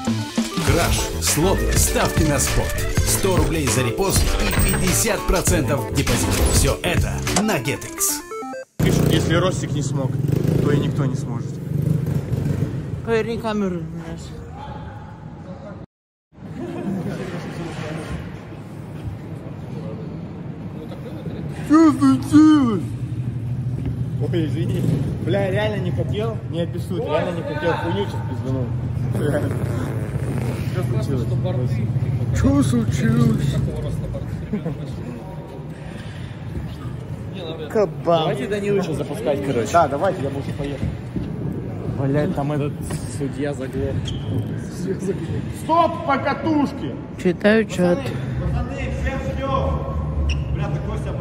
Краш, слоты, ставки на спорт. 100 рублей за репост и 50% депозит. Все это на GetX. Пишут, если Ростик не смог, то и никто не сможет. Поверни камеру. Что случилось? Ой, извини. Бля, реально не хотел, не обессудь, реально не хотел хуйню сейчас пизданул. Что случилось? Что случилось? Кабан. Давайте Данилыча запускать, короче. Да, давайте, я буду поехать. Блять, там этот судья заглох. Стоп по катушке! Читаю чат. Пацаны, всем ждем. Бля, ты Костя